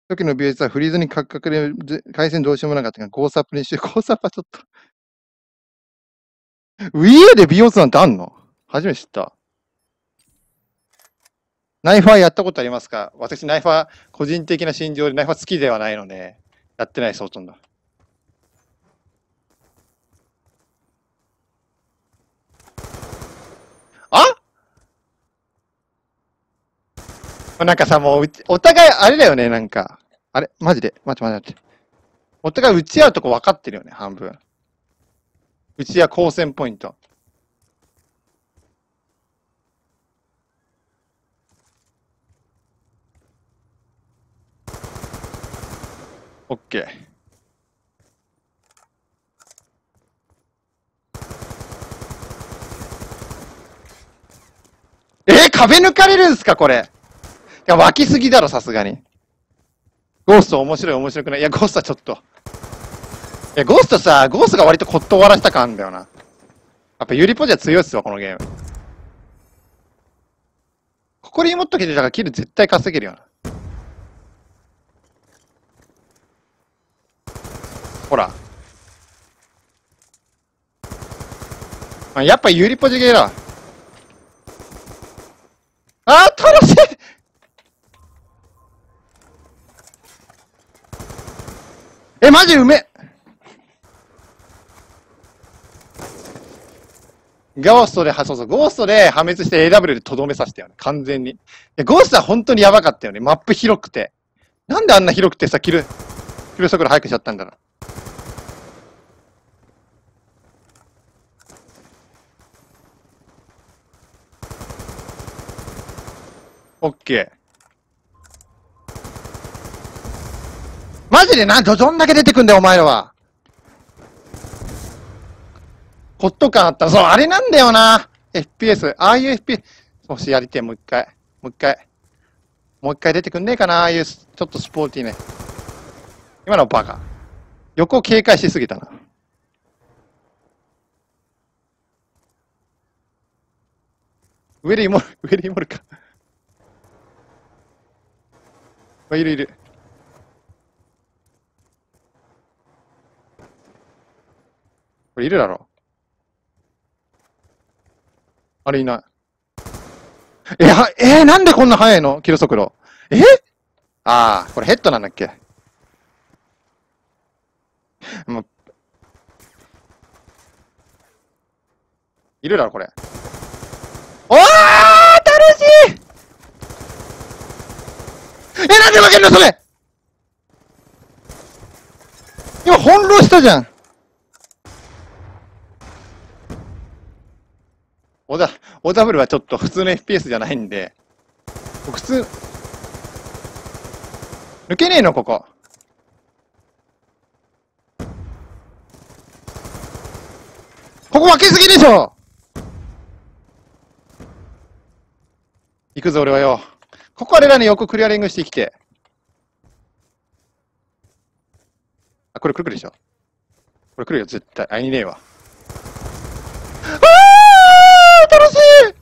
時の BS はフリーズにカクカクで回線どうしようもなかったが、ゴーサップにして、ゴーサップはちょっと。Wii U で BOS なんてあんの？初めて知った。ナイファーやったことありますか？私、ナイファー、個人的な心情でナイファー好きではないので、やってないです、ほとんど。なんかさ、もう、お互いあれだよね、なんか。あれマジで待って待って待って。お互い打ち合うとこ分かってるよね、半分。打ち合う交戦ポイント。オッケー。壁抜かれるんすか、これ。いや、湧きすぎだろ、さすがに。ゴースト面白い、面白くない。いや、ゴーストはちょっと。いや、ゴーストさ、ゴーストが割とコット終わらした感あんだよな。やっぱユリポジは強いっすわ、このゲーム。ここに持っとけてたからキル絶対稼げるよな。ほら。やっぱユリポジゲーだ。楽しい。マジうめ。ゴーストで、そうそう、ゴーストで破滅して AW でとどめさせたよね。完全に。ゴーストは本当にやばかったよね。マップ広くて。なんであんな広くてさ、キル速度速くしちゃったんだろう。オッケー。マジでどんだけ出てくんだよ、お前らは。ホット感あった。そう、あれなんだよな。FPS。ああいう FPS。もしやりてえ、もう一回。もう一回。もう一回出てくんねえかな、ああいう、ちょっとスポーティーね。今のバカ。横を警戒しすぎたな。上でイモる、上でイモるか。いるいる。これいるだろ。あれいない。なんでこんな速いのキル速度。これヘッドなんだっけ。もういるだろ、これ。おー楽しい。なんで負けんのそれ。今翻弄したじゃん。オダブルはちょっと普通の FPS じゃないんで、普通、抜けねえの、ここ。ここ負けすぎでしょ。行くぞ、俺はよ。ここあれらね、横クリアリングしてきて。これ来るでしょ。これ来るよ、絶対。いねえわ。楽しい。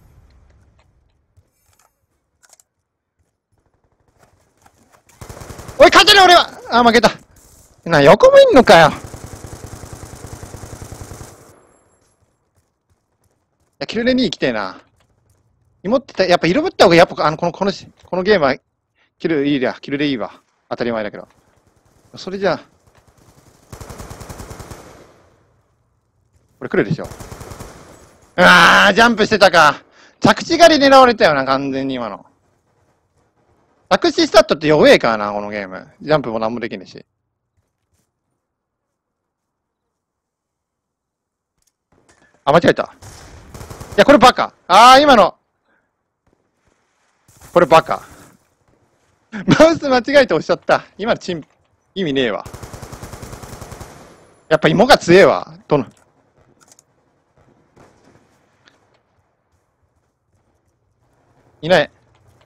おい、勝てる俺は。負けた。横もいんのかよ。キルレに行きてえな。芋ってやっぱ色ぶった方が、やっぱ、このゲームは、キルいいや、キルでいいわ。当たり前だけど。それじゃあ、これ来るでしょ。ジャンプしてたか。着地狩り狙われたよな、完全に今の。着地スタットって弱えからな、このゲーム。ジャンプもなんもできねえし。間違えた。いや、これバカ。今の。これバカ。マウス間違えて押しちゃった。今の意味ねえわ。やっぱ芋が強えわ。いない。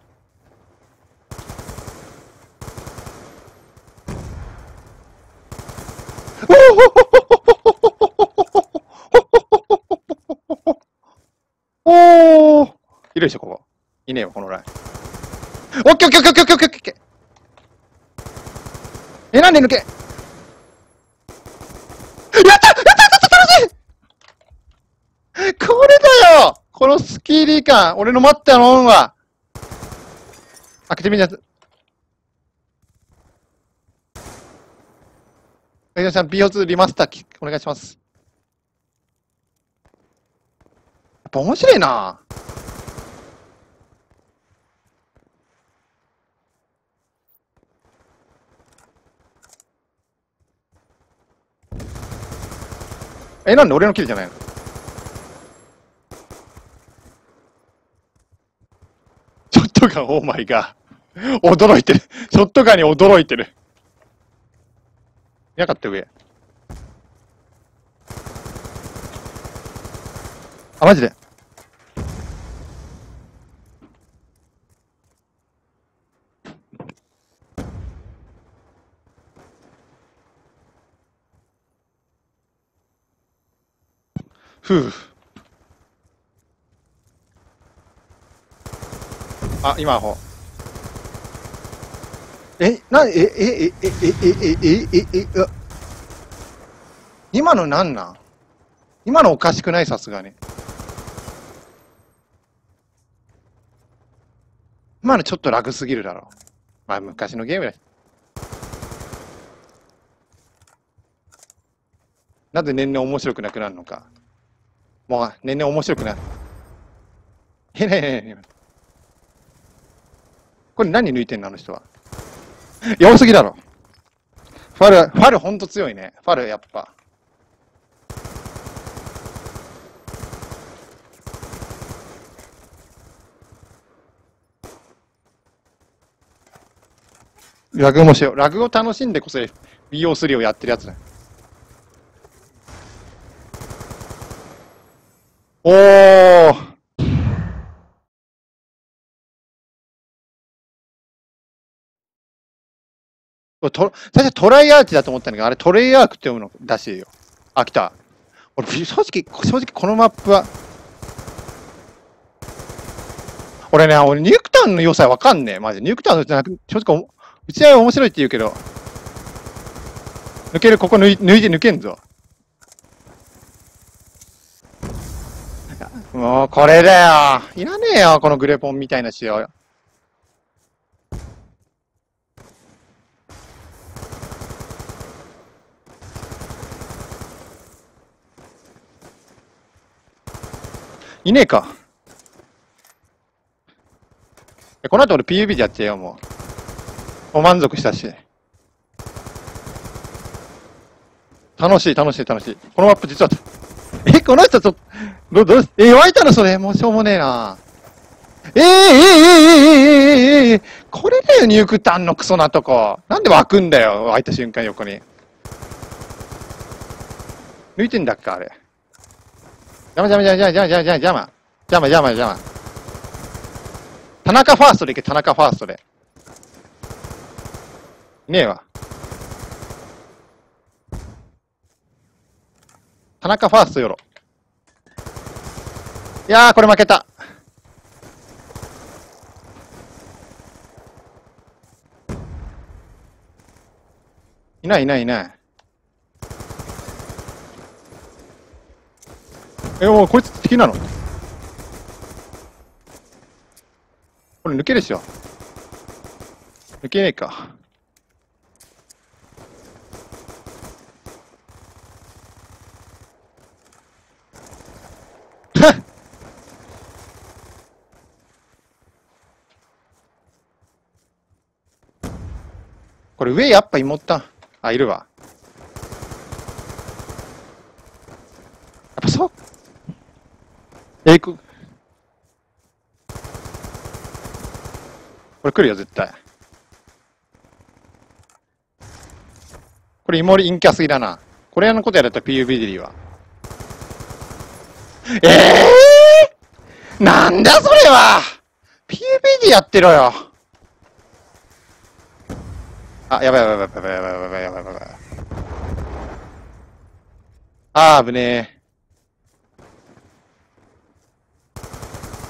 おーいるでしょ、ここ。いねえわ、このライン。オッケーオッケーオッケーオッケーオッケー。 え、なんで抜けやったやったやった楽しいこれだよこのスキーリー感俺の待ったの恩は開けてみるやつ。皆さん BO2 リマスターお願いします。やっぱ面白いな。え、なんで俺のキルじゃないの？ショットガン、オーマイガー。驚いてる。ショットガンに驚いてる。いなかった上。あ、マジで。ふぅ。あ、今アホ。今のなんなん？今のおかしくない？さすがに。今のちょっとラグすぎるだろ。まあ、昔のゲームだし。なぜ年々面白くなくなるのか。もう、年々面白くなる。これ何抜いてんのあの人は。弱すぎだろ。ファルほんと強いね。ファルやっぱ。ラグもしよう。ラグを楽しんでこそ BO3 をやってるやつだ。おー。最初トライアーチだと思ったんだけど、あれトレイアークって読むのらしいよ。あ、来た。俺、正直このマップは、俺ニュークタウンの良さわかんねえ。マジ。ニュークタウンじゃなく、正直、打ち合いは面白いって言うけど、抜ける、ここ抜いて抜けんぞ。もう、これだよ。いらねえよ、このグレポンみたいな仕様。いねえか。この後俺 PUB でやっちゃえよ、もう。もう満足したし。楽しい。このマップ実は、この人湧いたのそれ。もうしょうもねえな。これだよ、ニュークタンのクソなとこ。なんで湧くんだよ、湧いた瞬間横に。抜いてんだっけ、あれ。邪魔。田中ファーストで行け、田中ファーストで。いねえわ。田中ファーストよろ。いやー、これ負けた。いない。もうこいつ敵なの？これ抜けるっしょ。抜けねえか。これ上やっぱ妹った。あ、いるわ。やっぱそう。これ来るよ、絶対。これイモリ陰キャすぎだな。これのことやったら PUB でいいわ。なんだそれは !PUB でやってろよ。あ、やばい。あー、危ねえ。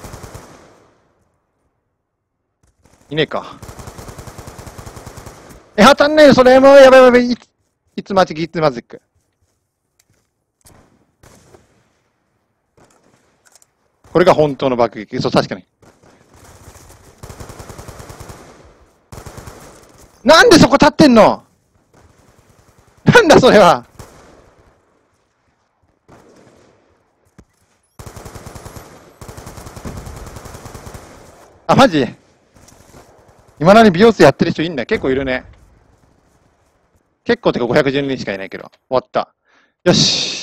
いねえか。 当たんないよ、それもうやばいやばい。いつマジック、いつマジック。これが本当の爆撃。そう、確かに。なんでそこ立ってんの？なんだそれは。あ、マジ？今なに美容室やってる人いんだ。結構いるね。結構てか512人しかいないけど。終わった。よし。